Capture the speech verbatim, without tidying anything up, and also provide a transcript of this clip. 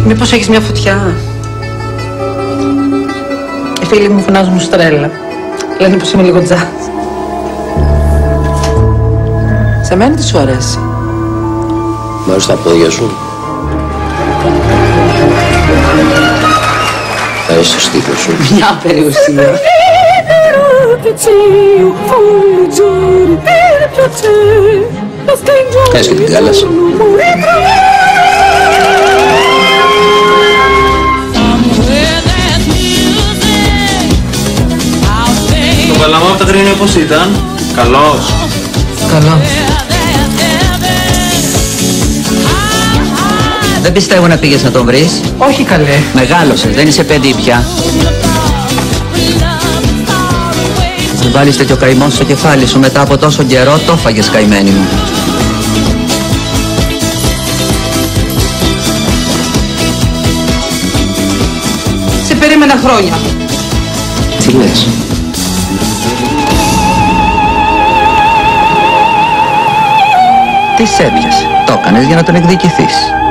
Μήπως έχεις μια φωτιά? Οι φίλοι μου φωνάζουν στρέλα. Λένε πως είμαι λίγο τζάζ. Σε μένα τι σου αρέσει? Μ' αρέσει τα πόδια σου. Μ' αρέσει το στήθος σου. Μια περιουσία. Κάνεις και την κάλαση. Το Παλαμά από τα Τρίνια πώς ήταν? Καλός? Καλό. Δεν πιστεύω να πήγες να τον βρεις. Όχι καλέ. Μεγάλωσες, δεν είσαι παιδί πια. Αν βάλεις τέτοιο καημό στο κεφάλι σου μετά από τόσο καιρό, το φάγες καημένη μου. Σε περίμενα χρόνια. Τι λες? Τι σ' έπιασε, το έκανες για να τον εκδικηθείς.